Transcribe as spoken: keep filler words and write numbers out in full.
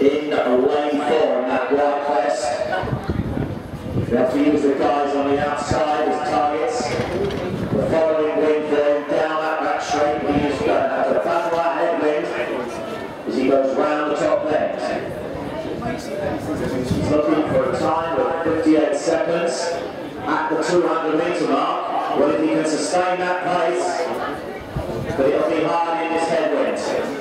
in lane four in that white vest. We have to use the guys on the outside as targets. The following wind going down that back straight, we use to have to battle that headwind as he goes round the top left. He's looking for a time of fifty-eight seconds at the two hundred metre mark. Well, if he can sustain that pace, but it'll be hard in this headwind.